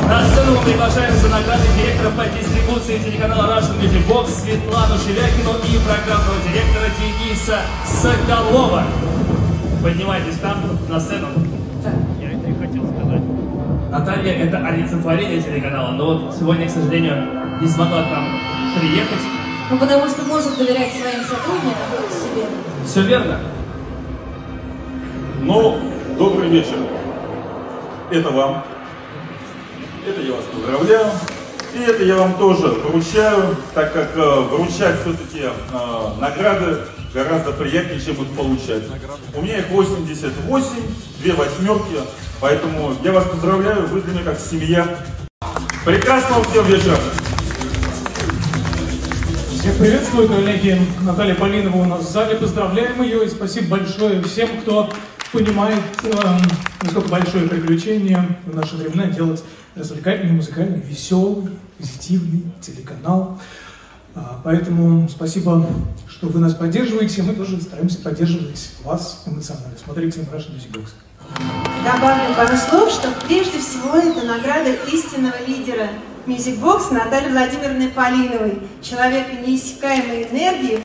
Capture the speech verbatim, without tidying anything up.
На сцену мы приглашаем за награды директора по дистрибуции телеканала Russian Music Box Светлану Шевякину и программного директора Дениса Соколова. Поднимайтесь там, на сцену. Я это и хотел сказать. Наталья — это олицетворение телеканала, но вот сегодня, к сожалению, не смогла к нам приехать. Ну, потому что может доверять своим сотрудникам себе. Все верно. Ну, добрый вечер. Это вам. Это я вас поздравляю. И это я вам тоже вручаю, так как э, вручать все-таки э, награды гораздо приятнее, чем их получать. У меня их восемьдесят восемь, две восьмерки, поэтому я вас поздравляю, вы для меня как семья. Прекрасного всем вечера! Всех приветствую, коллеги. Наталья Полинова у нас в зале. Поздравляем ее и спасибо большое всем, кто понимает, э, насколько большое приключение в наши времена делать развлекательный, музыкальный, веселый, позитивный телеканал. А, поэтому спасибо, что вы нас поддерживаете. Мы тоже стараемся поддерживать вас эмоционально. Смотрите Russian Music Box. Добавлю пару слов, что прежде всего это награда истинного лидера Music Box Натальи Владимировны Полиновой, человека неиссякаемой энергии.